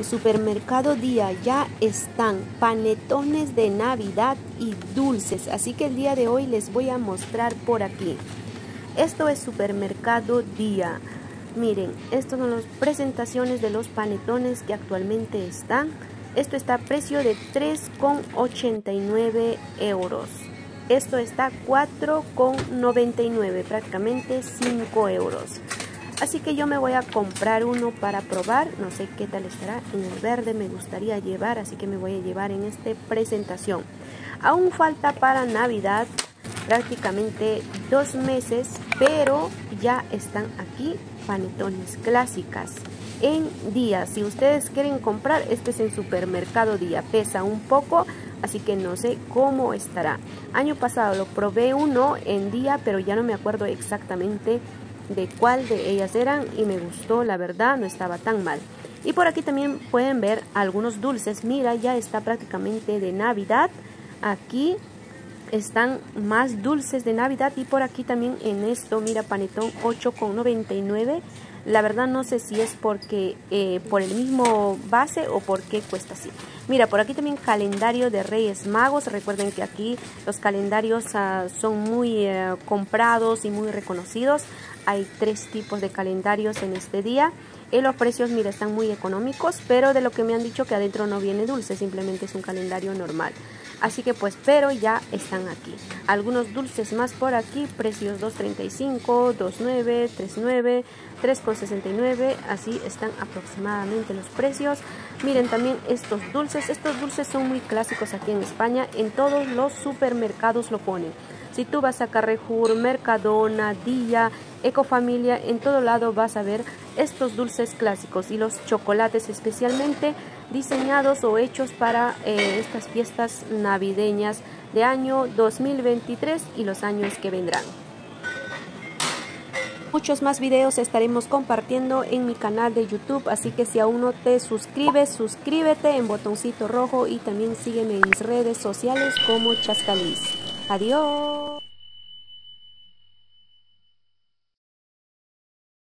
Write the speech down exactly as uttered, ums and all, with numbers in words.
Supermercado Día ya están panetones de Navidad y dulces, así que el día de hoy les voy a mostrar por aquí. Esto es Supermercado Día. Miren, estas son las presentaciones de los panetones que actualmente están. Esto está a precio de tres con ochenta y nueve euros. Esto está cuatro con noventa y nueve, prácticamente cinco euros. Así que yo me voy a comprar uno para probar, no sé qué tal estará. En el verde me gustaría llevar, así que me voy a llevar en esta presentación. Aún falta para Navidad prácticamente dos meses, pero ya están aquí panetones clásicas en Día. Si ustedes quieren comprar, este es en Supermercado Día, pesa un poco, así que no sé cómo estará. Año pasado lo probé uno en Día, pero ya no me acuerdo exactamente de cuál de ellas eran y me gustó, la verdad, no estaba tan mal. Y por aquí también pueden ver algunos dulces. Mira, ya está prácticamente de Navidad. Aquí están más dulces de Navidad y por aquí también en esto, mira, panetón ocho con noventa y nueve. La verdad no sé si es porque eh, por el mismo base o por qué cuesta así. Mira, por aquí también calendario de Reyes Magos. Recuerden que aquí los calendarios uh, son muy uh, comprados y muy reconocidos. Hay tres tipos de calendarios en este día. Y los precios, mira, están muy económicos, pero de lo que me han dicho que adentro no viene dulce, simplemente es un calendario normal. Así que pues, pero ya están aquí. Algunos dulces más por aquí, precios dos treinta y cinco, dos nueve, tres nueve, tres con sesenta y nueve, así están aproximadamente los precios. Miren también estos dulces, estos dulces son muy clásicos aquí en España, en todos los supermercados lo ponen. Si tú vas a Carrefour, Mercadona, Día, Ecofamilia, en todo lado vas a ver estos dulces clásicos y los chocolates especialmente diseñados o hechos para eh, estas fiestas navideñas de año dos mil veintitrés y los años que vendrán. Muchos más videos estaremos compartiendo en mi canal de YouTube, así que si aún no te suscribes, suscríbete en botoncito rojo y también sígueme en mis redes sociales como Chascaliz. Adiós.